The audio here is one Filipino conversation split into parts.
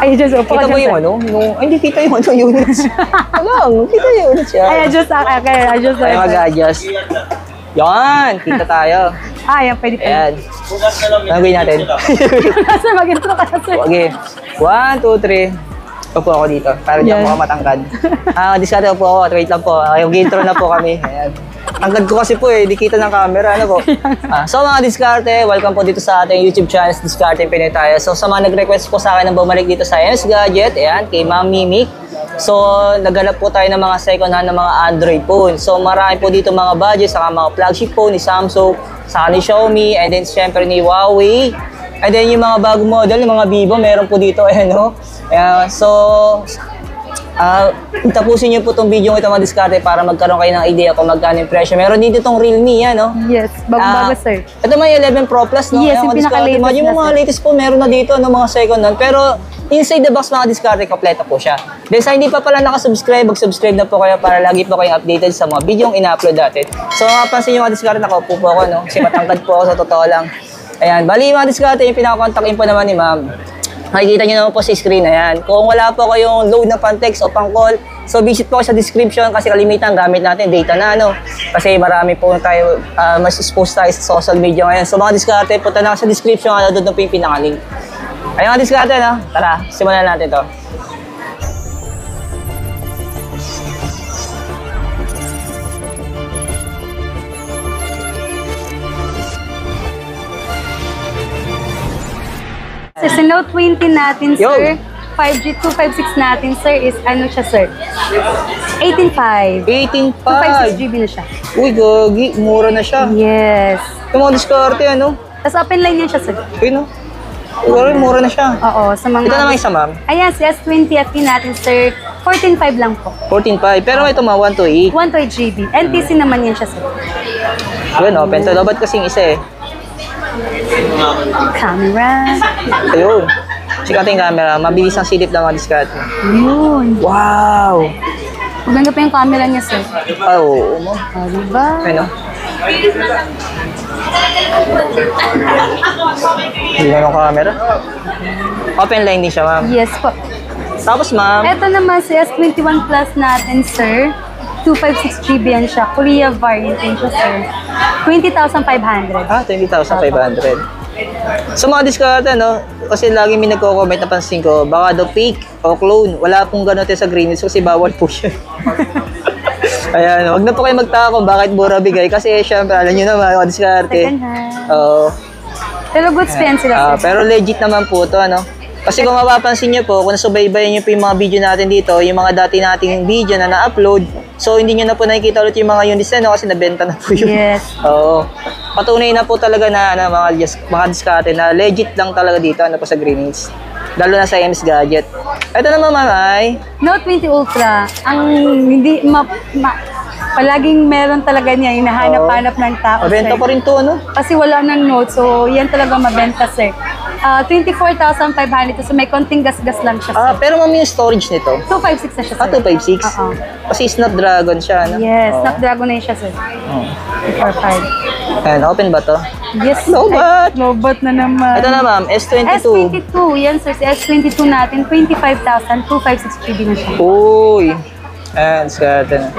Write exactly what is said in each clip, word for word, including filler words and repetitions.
Ay, just upo Kita ka mo dyan, yung sir. ano? Yung, ay, hindi kita yung ano, units. Alam, kita yung units yan. Ay, adjust ako. Okay, adjust Ay, ako. mag-adjust. Yan, kita tayo. Ah, yan, pwede pa. Ayan. Nagawin natin. Sir, mag-intro ka na, sir. Okay. One, two, three. Upo ako dito. Para di Yan. ako matangkad. Ah, diskarte po ako. Wait lang po. Yung intro na po kami. Ayan. Tangkad ko kasi po eh. Di kita ng camera. Ano po? Ah, so mga diskarte, welcome po dito sa ating YouTube channel, Diskarte Pinoy tayo. So sa mga nag-request po sa akin na bumalik dito sa M S Gadget, ayan, kay Ma'am Mimic. So, naghanap po tayo ng mga second hand na mga Android phone. So, marami po dito mga budget, saka mga flagship phone ni Samsung, saka ni Xiaomi, and then syempre ni Huawei. And then yung mga bagong model, yung mga Vivo, meron po dito, eh, no? Uh, so, uh, tapusin nyo po itong video ito mga diskarte para magkaroon kayo ng idea kung magkano yung presyo. Meron dito itong Realme, yan, no? Yes, bago-bago, Ah, sir. Ito mga eleven Pro Plus, no? Yes, Ayan, yung mga diskarte. pinaka-latest Yung na, mga sir. latest po, meron na dito, no? Mga second hand. Pero, inside the box mga diskarte, kompleto po siya. Then sa hindi pa pala nakasubscribe, mag-subscribe na po kayo para lagi po kayong updated sa mga video yung ina-upload natin. So mapansin nyo mga diskarte, nakaupo po ako, no? Kasi matangkad po ako sa totoo lang. Ayan, bali mga diskarte, yung pinaka-contact info naman ni ma'am. Makikita nyo naman po sa screen, ayan. Kung wala po kayong load na pang-text o pang-call, so visit po sa description kasi kalimitan gamit natin data na, ano. Kasi marami po tayo, uh, mas expose tayo sa social media ngayon. So mga diskarte, punta na sa description, ano, doon po yung pinaka-link. Ayun mga diskarte, no? Tara, simulan natin to. Sir, sa Note twenty natin, Yo. sir, five G two fifty-six natin, sir, is ano siya, sir? eighteen point five. eighteen two fifty-six five. G B na siya. Uy, gagi, mura na siya. Yes. Yung mga diskarte, ano? Tapos open line yan siya, sir. Uy, no? Uy, mura na siya. Oo, sa mga... Ito naman isa, ma'am. Ayan, si S twenty F E natin, sir, fourteen point five lang po. fourteen five. Pero ito mga one twenty-eight. one twenty G B. N T C naman yan siya, sir. Yun, open to. Dapat kasing isa eh. Camera. Ayun. Check natin yung camera. Mabilis ang silip ng mga diskarte. Yun. Wow! Maganda pa yung camera niya, sir. Ah, oo mo. O, diba? Ano? Hindi na yung camera. Open line din siya, ma'am. Yes po. Tapos, ma'am. Ito naman si S twenty-one Plus natin, sir. two fifty-six G B yan siya. Korea variant yan siya, sir. twenty thousand five hundred. Ah, twenty thousand five hundred. So mga diskarte, no? Kasi lagi may nagko-comment na pansin ko, baka daw fake o clone. Wala pong gano'n sa Greenwich kasi bawal po siya. Ayan, wag na po kayo magtaka kung bakit mura bigay. Kasi syempre, alam nyo naman, mga diskarte. Second hand. Oo. Pero goods pa yan sila, Ah, sir. pero legit naman po to, ano? Kasi kung mapapansin nyo po, kung nasubaybayan nyo po yung mga video natin dito, yung mga dati nating video na na-upload, so hindi nyo na po nakikita ulit yung mga units na, no? Kasi nabenta na po yun. Yes. Oo. Patunay na po talaga na ano, mga, dis- mga diskarte na legit lang talaga dito ano po sa Greenwich. Lalo na sa M S Gadget. Ito naman ma'am ay Note twenty Ultra, ang hindi ma, ma palaging meron talaga niya, hinahanap-hanap ng tao, mabenta sir. pa rin to, ano? Kasi wala ng Note, so yan talaga mabenta, sir. Uh, twenty-four thousand five hundred, so may konting gas-gas lang siya, sir. Ah, pero ma'am yung storage nito. two fifty-six na siya, sir. Ah, two fifty-six? Oo. Kasi Snapdragon siya, ano? Yes, Oo. Snapdragon na yun siya, sir. Oo. two forty-five. Ayan, open ba to? Yes. Lobat! Lobat na naman. Ito na ma'am, S S twenty-two. twenty-two, yan sir, si S twenty-two natin, twenty-five thousand, two fifty-six G B na siya. Uy! Ayan, diskarte na.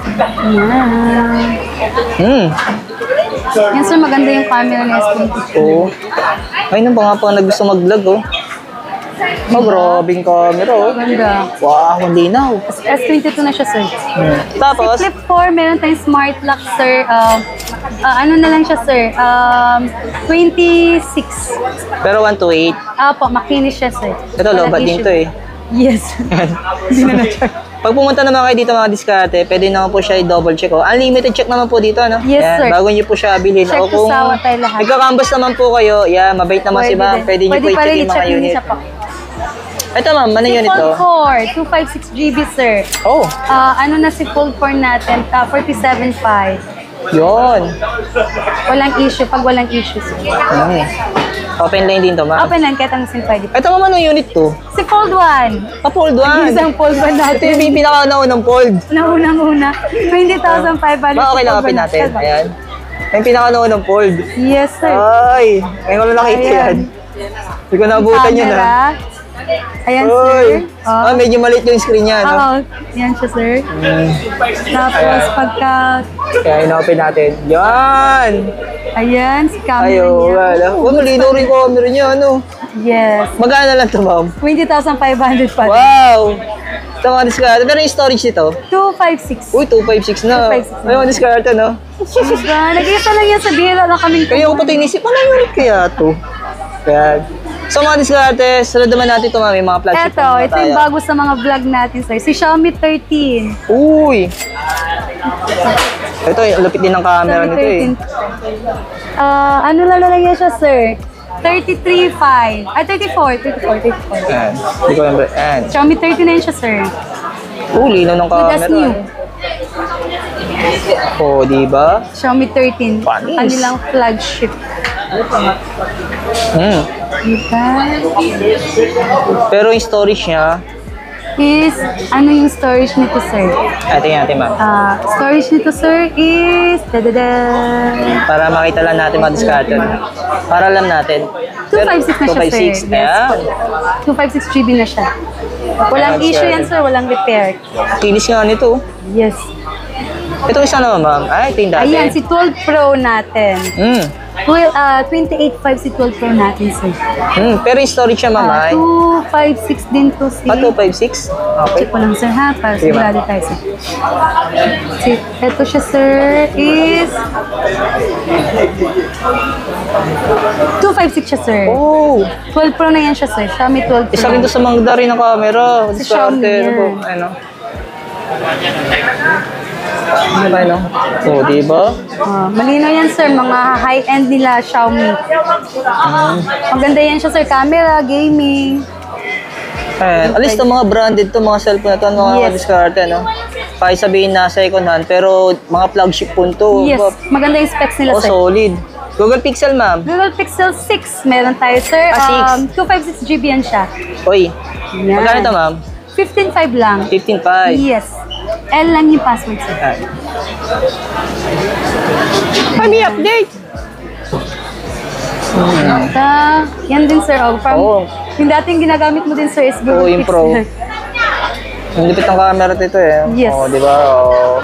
Yan. Hmm. Yan sir, maganda yung camera ng S twenty-two. Oo. Ay, nang pa nga pa nag gusto mag-vlog, oh. Oh, grabing camera, oh. Ganda. Wow, ang linaw. S twenty-two na siya, sir. Hmm. Tapos, Si Flip four, meron tayong smart lock, sir. Um, ah, ano na lang siya, sir? Um, twenty-six. pero one twenty-eight. Apo, makinis siya, sir. Ito, Walang lobat din issue. to eh. Yes. Hindi na na-check. Pag pumunta naman kayo dito mga diskarte, pwede naman po siya i-double check. Oh. Unlimited check naman po dito, ano? Yes, Yan, sir. bago niyo po siya bilhin. Check O to sawa tayo lahat. nagkakambas naman po kayo, yeah, mabait naman si ma'am. din. Pwede niyo po pa i-check rin yung mga i-check din unit. siya po. Ito ma'am, ano Si unit to? Fold four, two fifty-six G B, sir. Oh, Ah, ano na si Fold four natin? Uh, forty-seven point five. yun. Walang issue pag walang issue, sir. Hmm. Open line din to, ma'am. Open lang, kahit ang sin pwede. Ito ma'am, anong unit to? Si Fold one. Ah, fold one. Isang Fold one Ito natin. yung pinaka-naunang fold. Naunang-una. twenty thousand five hundred. Ma, okay lang open natin. Ayan. Yung pinaka-naunang fold. Yes, sir. Ay, ngayon ko lang nakita Ayan. yan. Hindi ko naabutan yun, Camera. ha? Ayan, Uy! sir. Ah, medyo maliit yung screen niya, no? Oo, yan siya, sir. Hmm. Tapos, Ayan. pagka, Kaya ina-open natin. Yan! ayan, si camera Ayo, niya. wala. Oh, malinaw rin yung camera niya, ano? Yes. Magkano lang to, ma'am? twenty thousand five hundred pa. Wow! Ito mga discard. Pero yung storage nito? two fifty-six. Uy, two fifty-six na. two fifty-six na. Ay, mga discard, no? Diba? Nag-isa lang yan sa bihira lang kaming Kaya ako pati inisip, ano yun kaya to? Kaya, so mga diskarte, sunod naman natin ito, ma'am. Yung mga flagship Eto, na ito yung bago sa mga vlog natin, sir. Si Xiaomi thirteen. Uy! Ito, yung lupit din ng camera Xiaomi nito eh. thirteen. Ah, ano lang lang yan siya, sir? thirty-three point five. Ah, thirty-four. thirty-four, thirty-four. Ayan, hindi ko remember. Ayan. Xiaomi thirteen na yun siya, sir. Oh, linaw ng Good as camera. new. Oh, di ba? Xiaomi thirteen. Panis. Kanilang flagship. Hmm. Diba? Pero yung storage niya, Is, ano yung storage nito, sir? ay, tingnan natin, ma'am. Ah, storage nito, sir, is... Da-da-da! Para makita lang natin mga diskarte. Para alam natin. two fifty-six na siya, two fifty-six, sir. ayan. two fifty-six G B na siya. Walang Ayan, issue sir. yan, sir. Walang repair. Kinis nga nito. Yes. Ito isa naman, ma'am. Ay, ito yung dati. Ayan, si twelve Pro natin. Hmm. twelve, ah, twenty-eight point five si twelve Pro natin, sir. Hmm. Pero yung storage niya, ma'am, Ah, ay. two fifty-six din to, si... Ah, two fifty-six? Okay. Check ko lang, sir, ha? Para Sige, ma'am. sigurado tayo, sir. Si, ito siya, sir, is... two fifty-six siya, sir. Oh! twelve Pro na yan siya, sir. Xiaomi twelve Pro. Isa rin to sa mga dari ng camera. Si Diskarte, Xiaomi ano po? yan. Ano? Ano ba, no? Oh, di ba? Ah, malinaw yan, sir. Mga high-end nila, Xiaomi. Maganda yan siya, sir. Camera, gaming. Ayan. Alis to mga branded to, mga cellphone na to, mga Yes. diskarte, no? Kahit sabihin na second hand, pero mga flagship phone to. Yes, Ba- maganda yung specs nila, Oh, sir. solid. Google Pixel, ma'am. Google Pixel six, meron tayo, sir. Ah, six. Um, two fifty-six G B yan siya. Uy, Yan. magkano to, ma'am? fifteen point five lang. fifteen point five. Yes. L lang yung password, sir. Ayan. Kami update! Ah, yan din, sir. Oh, from, Oo. Yung dating ginagamit mo din, sir, is Google Oo, yung Pro. Pixel. Ang lipit ng camera dito eh. Yes. Oo, di ba? Oo.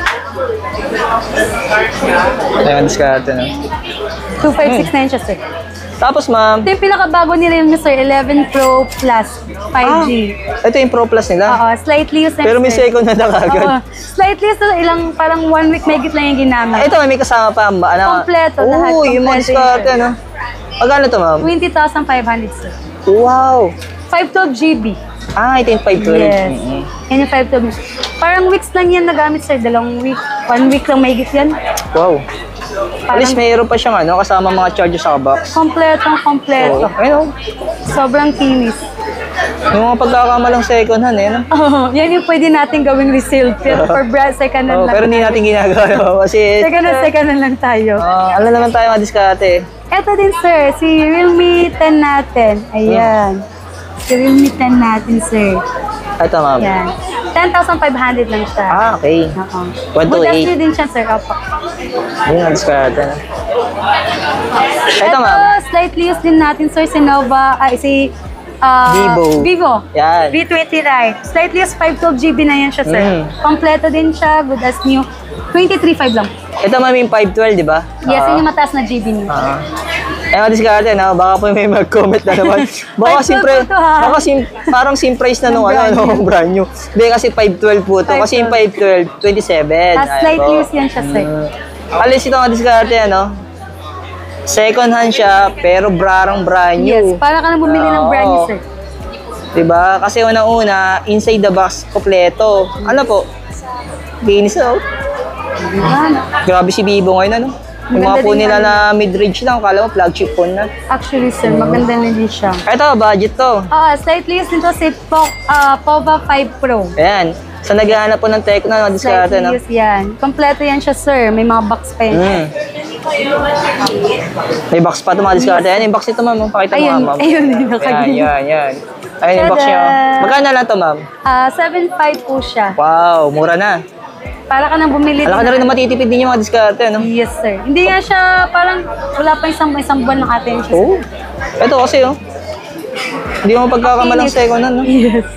Ayan, diskarte, no? two fifty-six na yan siya, sir. Tapos, ma'am, Ito yung pinakabago nila yung sir, eleven Pro Plus five G. ito yung Pro Plus nila. Oo, slightly used na Pero may sir. second hand na kagad. Oo, slightly used na ilang, parang one week may lang yung ginamit. Ito, may kasama pa. ang ba- Ano? Kompleto, lahat. Oo, yung mga Kompleto diskarte, yun. ano? Magkano to, ma'am? twenty thousand five hundred, sir. Wow! five twelve G B. Ah, ito yung five twelve. Yes. Mm-hmm. Yan yung five twelve. Parang weeks lang yan nagamit, sir. Dalawang week. One week lang mahigit yan. Wow. At least Parang mayroon pa siyang ano, kasama mga charger sa box. kompletong kompleto. Oo. Ayun, oh. Sobrang kinis. Yung mga pagkakamalang second hand, eh. No? Oh, yan yung pwede natin gawing resale. Pero for brand, second hand Oh, lang. pero hindi natin ginagawa. no? Kasi, Second hand, second hand lang tayo. ah, alam naman tayo mga diskarte. Ito din, sir. Si Realme ten natin. Ayan. Si Realme ten natin, sir. Ito, ma'am. Yan. ten thousand five hundred lang siya. Ah, okay. Oo. one two Good as eight. new din siya, sir. Opo. Yun ang diskarte. No? Ito, Ito, ma'am. slightly used din natin, sir. Si Nova, ay si ah, Vivo. Vivo. Yan. V twenty-nine. Slightly used five twelve G B na yan siya, sir. Mm. Kompleto din siya. Good as new. twenty-three point five lang. Ito, ma'am, yung five twelve, di ba? Yes, Ah. yun yung mataas na G B niya. Ah. Eh, mga diskarte, no? Baka po may mag-comment na naman. Baka five twelve simpre, po to, ha? baka sim, parang sim price na nung Ng ano, brand ano, new. brand new. Hindi, kasi five twelve po to. Kasi yung five twelve, twenty-seven. Ah, Ayan slightly po. used yan siya, sir. Mm. Alis ito mga diskarte, ano? Second hand siya, pero brarang brand new. Yes, para ka na bumili ng Oo. brand new, sir. Diba? Kasi unang-una, inside the box, kompleto. Ano po? Ginis na, oh. Diba? Grabe si Vivo ngayon, ano? Yung mga Maganda po din nila yan. na mid-range lang, kala mo flagship phone na. Actually, sir, maganda na din siya. Ito, budget to. Ah, slightly used nito si po, ah, Pova five Pro. Ayan. Sa naghahanap po ng Tecno, no, diskarte, Slightly no? used yan. Kompleto yan siya, sir. May mga box pa yan. Mm. May box pa ito, mga diskarte. Ayan, yung box ito, ma'am. Pakita mo Ayun, nga, ma'am. ayun, Ayan, nakagilid. yan, yan. Ayan yung box niya. Tada! Magkano lang to, ma'am? Ah, seven point five po siya. Wow, mura na. Para ka nang bumili. Alam ka na rin na matitipid din yung mga diskarte, no? Yes, sir. Hindi nga siya parang wala pa isang isang buwan ng atin siya. Oo. Ito kasi, oh. Hindi mo pagkakamalang second hand, no? Yes.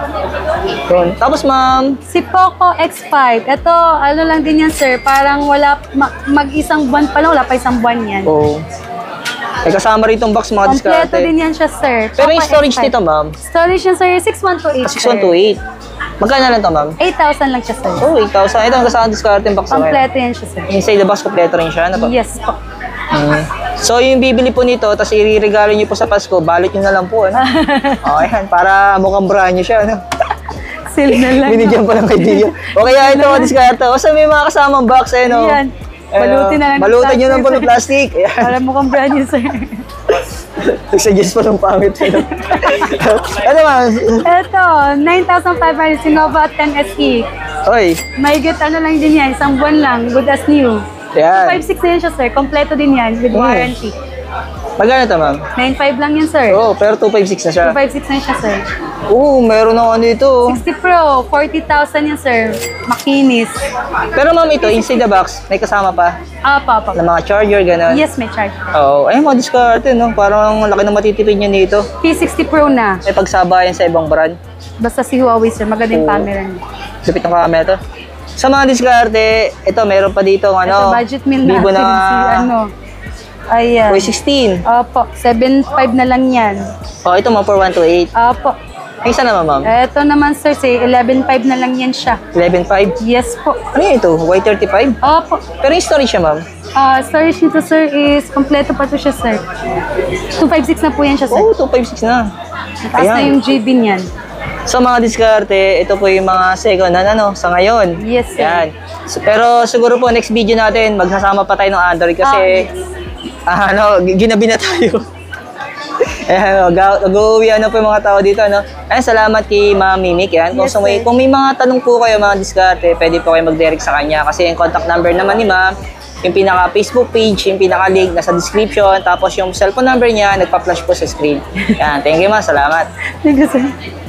Yun. Tapos, ma'am, Si Poco X five. Ito, ano lang din yan, sir. Parang wala, ma- mag-isang buwan pa lang, wala pa isang buwan yan. oh, may kasama rito box mga Kompleto diskarte. din yan siya, sir. Pero yung Poco storage X five. nito, ma'am, Storage yan, sir, six one two eight, six one two eight. Magkano lang to, ma'am? eight thousand lang siya, sir. Oh, eight thousand. Ito, ang kasama diskarte yung box na ngayon. Kompleto yan siya, sir. Inside the box, kompleto rin siya. Ano po? Yes po. Mm. So, yung bibili po nito, tapos i-regalo nyo po sa Pasko, balot nyo na lang po, ano? O, ayan, para mukhang brand nyo siya, ano? Seal na lang. Binigyan pa ng kaibigan. O kaya ito, mga diskarte. O, sa may mga kasamang box, eh, no? Yan. Balutin na lang ng Balutin nyo plastic, lang po ng sir. plastic. Ayan. Para mukhang brand new, sir. Nag-suggest pa ng pangit. Ano, ano ma'am? Ito, nine thousand five hundred Sinova ten S E. Oy, May get ano lang din yan, isang buwan lang, good as new. yan. five six na yan siya, sir. Kompleto din yan, with Hmm. warranty. Magkano ito, ma'am? nine five lang yan, sir. Oo, oh, pero two five six na siya. two five six na yan siya, sir. Oo, meron ako ano ito. sixty Pro, forty thousand yan, sir. Makinis. Pero ma'am, ito, inside the box, may kasama pa Ah, pa, pa. na mga charger, gano'n. Yes, may charge. Oo, ayun mga diskarte, no? Parang ang laki ng matitipid niya nito. P sixty Pro na. May pagsabayan sa ibang brand. Basta si Huawei, sir. Maganda yung Oo. camera niya. Lupit ng camera to. Sa mga diskarte, ito, meron pa dito, ano, Ito, budget meal Vivo natin. na Si, ano. Ayan. Y sixteen. Opo, seven five na lang yan. Oh, ito mga four one two eight. Opo. Ay, isa naman, ma'am. Ito naman, sir, si eleven five na lang yan siya. eleven five. Yes po. Ano yun ito? Y thirty-five? Opo. Pero yung storage siya, ma'am. Ah, storage nito, sir, is kompleto pa to siya, sir. two five six na po yan siya, sir. Oo, oh, two five six na. Taas na ayan. yung G B niyan. So mga diskarte, ito po yung mga second hand ano, sa ngayon. Yes, sir. Yan. So, pero siguro po next video natin, magsasama pa tayo ng Android kasi ah, ano, g- ginabi na tayo. Ayan, mag- mag-uwi ano po yung mga tao dito, ano. Ayan, salamat kay Ma'am Mimik. Yan. Kung, Yes, so, may, sir. kung may mga tanong po kayo mga diskarte, pwede po kayo mag-direct sa kanya kasi yung contact number naman ni Ma'am, yung pinaka-Facebook page, yung pinaka-link nasa description, tapos yung cellphone number niya, nagpa-flash po sa screen. Yan, thank you, Ma'am. Salamat. Thank you, sir.